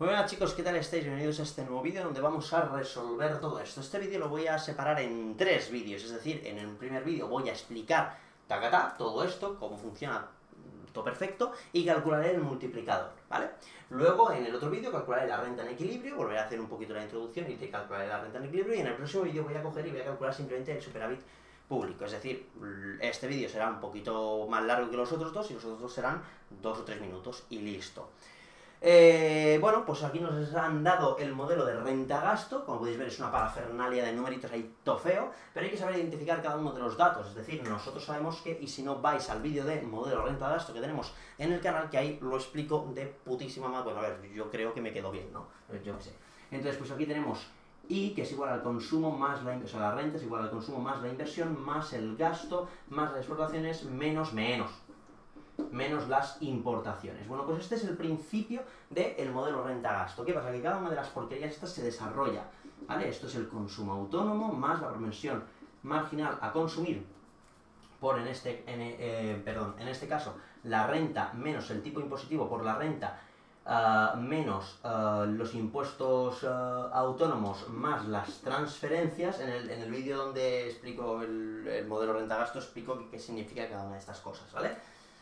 Muy buenas chicos, ¿qué tal estáis? Bienvenidos a este nuevo vídeo donde vamos a resolver todo esto. Este vídeo lo voy a separar en tres vídeos, es decir, en el primer vídeo voy a explicar todo esto, cómo funciona todo perfecto, y calcularé el multiplicador, ¿vale? Luego, en el otro vídeo, calcularé la renta en equilibrio, volveré a hacer un poquito la introducción y te calcularé la renta en equilibrio, y en el próximo vídeo voy a coger y voy a calcular simplemente el superávit público, es decir, este vídeo será un poquito más largo que los otros dos, y los otros dos serán 2 o 3 minutos, y listo. Bueno, pues aquí nos han dado el modelo de renta-gasto, como podéis ver es una parafernalia de numeritos ahí todo feo, pero hay que saber identificar cada uno de los datos, es decir, nosotros sabemos que, y si no vais al vídeo de modelo renta-gasto que tenemos en el canal, que ahí lo explico de putísima madre, bueno, a ver, yo creo que me quedó bien, ¿no? Yo qué sé. Entonces, pues aquí tenemos I, que es igual al consumo más la inversión, o sea, la renta es igual al consumo más la inversión, más el gasto, más las exportaciones, menos las importaciones. Bueno, pues este es el principio del modelo renta-gasto. ¿Qué pasa? Que cada una de las porquerías estas se desarrolla, ¿vale? Esto es el consumo autónomo más la propensión marginal a consumir por, en este caso, la renta menos el tipo impositivo por la renta, menos los impuestos autónomos más las transferencias. En el vídeo donde explico el modelo renta-gasto explico qué significa cada una de estas cosas, ¿vale?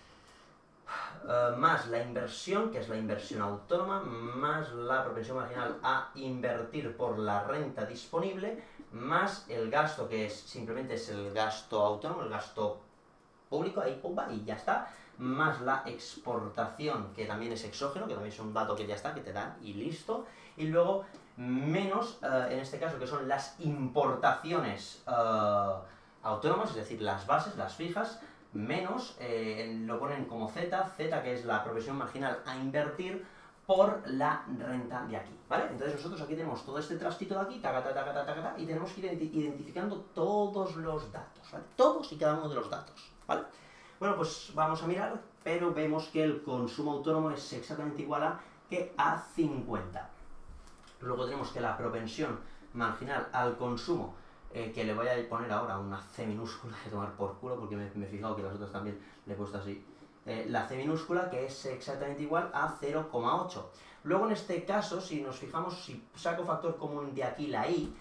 Más la inversión, que es la inversión autónoma, más la propensión marginal a invertir por la renta disponible, más el gasto, que simplemente es el gasto autónomo, el gasto público, ahí pumba, y ya está, más la exportación, que también es exógeno, que también es un dato que ya está, que te dan, y listo, y luego menos, en este caso, que son las importaciones autónomas, es decir, las bases, las fijas, menos, lo ponen como Z, que es la propensión marginal a invertir por la renta de aquí, ¿vale? Entonces nosotros aquí tenemos todo este trastito de aquí, y tenemos que ir identificando todos los datos, ¿vale? Todos y cada uno de los datos, ¿vale? Bueno, pues vamos a mirar, pero vemos que el consumo autónomo es exactamente igual a 50. Luego tenemos que la propensión marginal al consumo, que le voy a poner ahora una C minúscula, de tomar por culo, porque me he fijado que las otras también le he puesto así. La C minúscula, que es exactamente igual a 0,8. Luego en este caso, si nos fijamos, si saco factor común de aquí la I,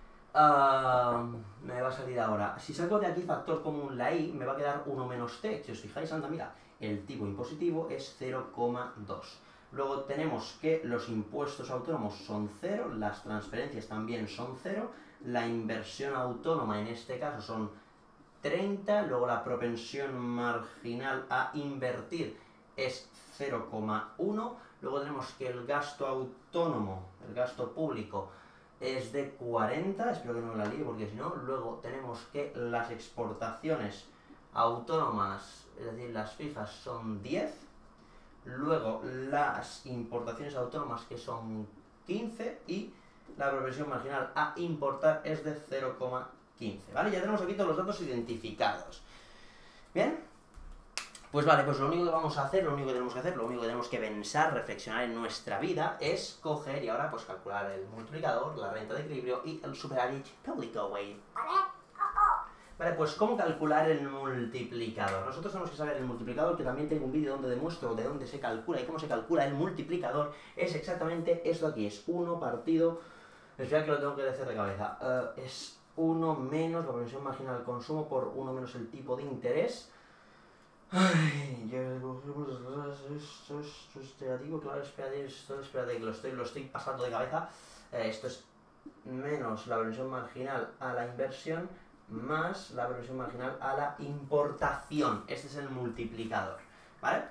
me va a salir ahora. Si saco de aquí factor común la I, me va a quedar 1 menos T. Si os fijáis, anda, mira, el tipo impositivo es 0,2. Luego tenemos que los impuestos autónomos son 0, las transferencias también son 0, la inversión autónoma en este caso son 30, luego la propensión marginal a invertir es 0,1, luego tenemos que el gasto autónomo, el gasto público, es de 40, espero que no me la líe porque si no, luego tenemos que las exportaciones autónomas, es decir, las fijas, son 10, luego las importaciones autónomas, que son 15, y la propensión marginal a importar es de 0,15, ¿vale? Ya tenemos aquí todos los datos identificados. ¿Bien? Pues vale, pues lo único que vamos a hacer, lo único que tenemos que hacer, lo único que tenemos que pensar, reflexionar en nuestra vida es coger y ahora pues calcular el multiplicador, la renta de equilibrio y el superávit público, güey. Vale, pues ¿cómo calcular el multiplicador? Nosotros tenemos que saber el multiplicador, que también tengo un vídeo donde demuestro de dónde se calcula y cómo se calcula el multiplicador. Es exactamente esto aquí, es 1 partido... Espera que lo tengo que decir de cabeza. Es 1 menos la propensión marginal al consumo por 1 menos el tipo de interés. Ay, esto es digo, claro, espérate, que lo estoy pasando de cabeza. Esto es menos la propensión marginal a la inversión más la propensión marginal a la importación. Este es el multiplicador, ¿vale?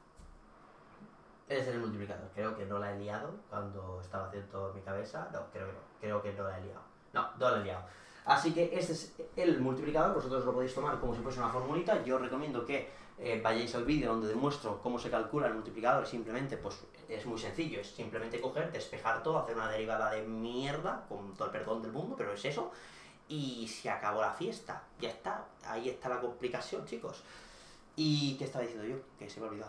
Este es el multiplicador. Creo que no la he liado cuando estaba haciendo mi cabeza. No, creo que no la he liado. No la he liado. Así que este es el multiplicador, vosotros lo podéis tomar como si fuese una formulita. Yo os recomiendo que vayáis al vídeo donde demuestro cómo se calcula el multiplicador. Simplemente, pues, es muy sencillo, es simplemente coger, despejar todo, hacer una derivada de mierda, con todo el perdón del mundo, pero es eso, y se acabó la fiesta, ya está, ahí está la complicación, chicos. ¿Y qué estaba diciendo yo? Que se me ha olvidado.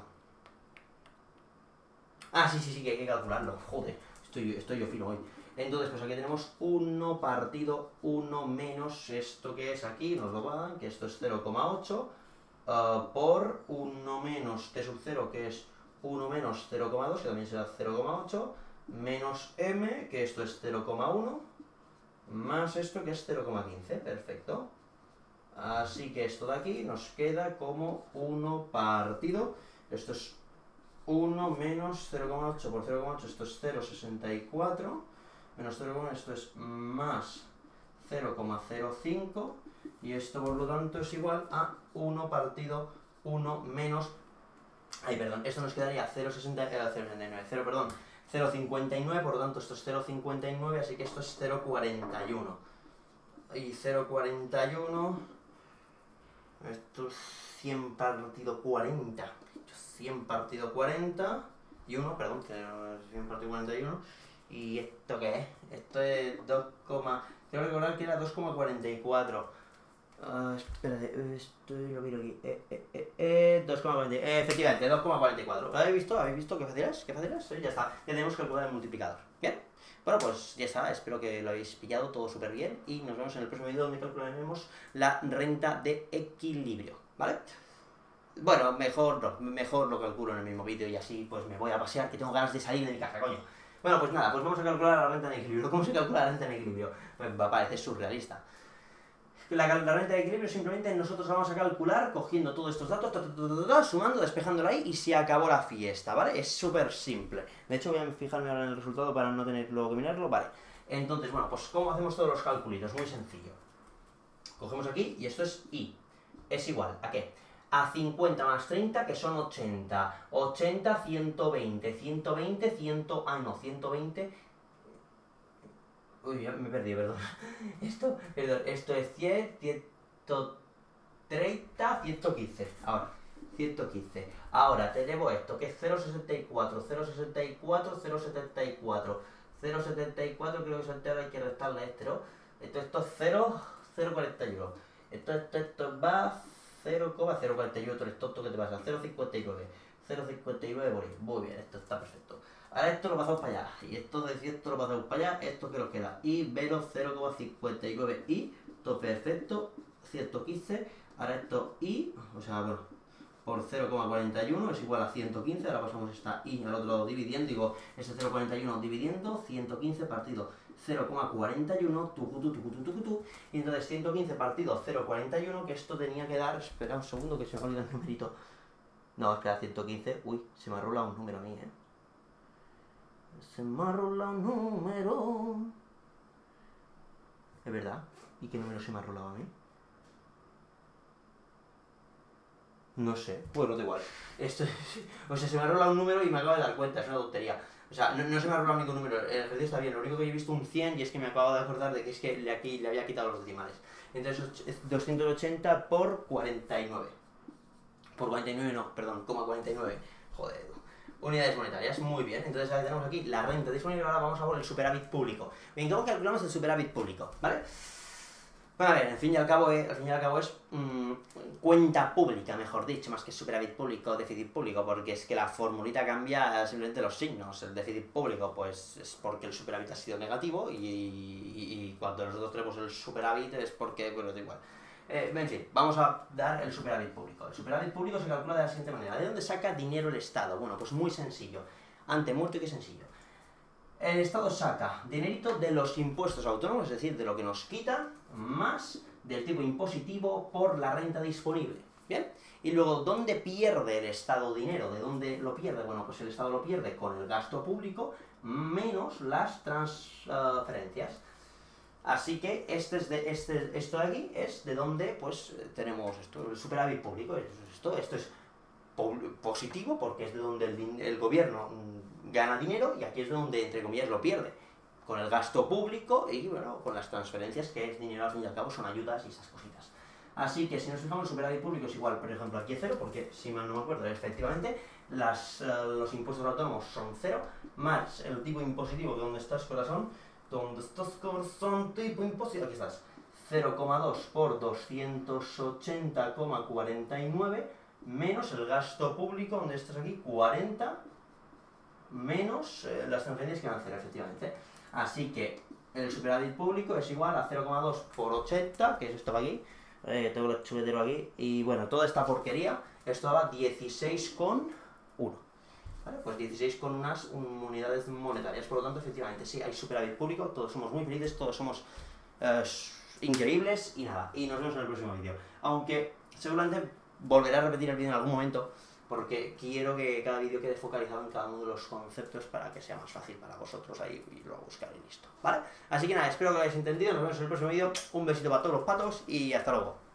Ah, sí, que hay que calcularlo, joder, estoy yo fino hoy. Entonces, pues aquí tenemos 1 partido 1 menos esto que es aquí, nos lo dan, que esto es 0,8, por 1 menos t sub 0, que es 1 menos 0,2, que también será 0,8, menos m, que esto es 0,1, más esto que es 0,15, perfecto. Así que esto de aquí nos queda como 1 partido, esto es 1 menos 0,8 por 0,8, esto es 0,64, menos 0,1, esto es más 0,05, y esto por lo tanto es igual a 1 partido 1 menos, esto nos quedaría 0,59, por lo tanto esto es 0,59, así que esto es 0,41. Y 0,41, esto es 100 partido 40, 100 partido 40, y 1, perdón, 100 partido 41, ¿y esto qué es? Esto es 2, tengo que recordar que era 2,44. Espérate, esto lo miro aquí. 2,40. Efectivamente, 2,44. ¿Habéis visto? ¿Qué fácil es? ¿Qué fácil es? Ya está. Ya tenemos calculado el multiplicador. ¿Bien? Bueno, pues ya está. Espero que lo hayáis pillado todo súper bien. Y nos vemos en el próximo vídeo donde calcularemos la renta de equilibrio. ¿Vale? Bueno, mejor lo calculo en el mismo vídeo y así pues me voy a pasear, que tengo ganas de salir de mi casa, coño. Bueno, pues nada, pues vamos a calcular la renta de equilibrio. ¿Cómo se calcula la renta de equilibrio? Pues va a parecer surrealista. La renta de equilibrio simplemente nosotros vamos a calcular cogiendo todos estos datos, sumando, despejándolo ahí y se acabó la fiesta, ¿vale? Es súper simple. De hecho voy a fijarme ahora en el resultado para no tener luego que mirarlo, ¿vale? Entonces, bueno, pues ¿cómo hacemos todos los calculitos? Muy sencillo. Cogemos aquí y esto es I. Es igual, ¿a qué? A 50 más 30, que son 80. 80, 120, 120, 120... Uy, ya me perdí, perdón. Esto es 100, 130, 115. Ahora, 115. Ahora tenemos esto, que es 0,64, 0,64, 0,74. 0,74, creo que se entera, hay que restarle este, ¿no? Esto es 0,41. Esto va 0,041. Eres tonto, ¿qué te pasa? 0,59. 0,59 por ahí. Muy bien, esto está perfecto. Ahora esto lo pasamos para allá, y esto lo pasamos para allá, esto que nos queda, y menos 0,59, y, todo perfecto, 115, ahora esto y, o sea, bueno, por 0,41 es igual a 115, ahora pasamos esta y al otro lado dividiendo, digo, este 0,41 dividiendo, 115 partido 0,41, tucutu, y entonces 115 partido 0,41, que esto tenía que dar, espera un segundo que se me ha olvidado el numerito, no, espera, 115, uy, se me ha rolado un número a mí, Se me ha rolado un número. ¿Es verdad? ¿Y qué número se me ha rolado a mí? No sé. Bueno, da igual. O sea, se me ha rolado un número y me acabo de dar cuenta, es una tontería. O sea, no se me ha rolado ningún número, el ejercicio está bien, lo único que he visto un 100 y es que me acabo de acordar de que es que aquí le había quitado los decimales. Entonces es 280 por 49. Por 49 no, perdón, 49. Joder. Unidades monetarias, muy bien. Entonces ahora tenemos aquí la renta disponible, ahora vamos a por el superávit público. Bien, ¿cómo calculamos el superávit público? ¿Vale? Bueno, a ver, al fin y al cabo es cuenta pública, mejor dicho, más que superávit público o déficit público, porque es que la formulita cambia simplemente los signos. El déficit público, pues es porque el superávit ha sido negativo, y cuando nosotros tenemos el superávit es porque, bueno, da igual. En fin, vamos a dar el superávit público. El superávit público se calcula de la siguiente manera. ¿De dónde saca dinero el Estado? Bueno, pues muy sencillo. Ante muerto, qué sencillo. El Estado saca dinerito de los impuestos autónomos, es decir, de lo que nos quitan, más del tipo impositivo por la renta disponible. ¿Bien? Y luego, ¿dónde pierde el Estado dinero? ¿De dónde lo pierde? Bueno, pues el Estado lo pierde con el gasto público menos las transferencias. Así que esto de aquí es de donde pues tenemos esto, el superávit público. Esto es positivo porque es de donde el gobierno gana dinero, y aquí es de donde, entre comillas, lo pierde. Con el gasto público y, bueno, con las transferencias, que es dinero al fin y al cabo, son ayudas y esas cositas. Así que si nos fijamos, el superávit público es igual, por ejemplo, aquí es 0, porque si mal no me acuerdo, efectivamente, los impuestos autónomos son 0, más el tipo impositivo, que donde estás, corazón, donde estás, corazón, tipo impositivo, aquí estás, 0,2 por 280,49, menos el gasto público, donde estás aquí, 40, menos las transferencias que van a hacer, efectivamente. Así que el superávit público es igual a 0,2 por 80, que es esto de aquí, tengo el chuletero aquí, y bueno, toda esta porquería, esto daba 16,1. ¿vale? Pues 16 con unas unidades monetarias, por lo tanto, efectivamente, sí, hay superávit público, todos somos muy felices, todos somos increíbles y nada, y nos vemos en el próximo vídeo. Aunque seguramente volveré a repetir el vídeo en algún momento, porque quiero que cada vídeo quede focalizado en cada uno de los conceptos para que sea más fácil para vosotros ahí y luego buscar y listo, ¿vale? Así que nada, espero que lo hayáis entendido, nos vemos en el próximo vídeo, un besito para todos los patos y hasta luego.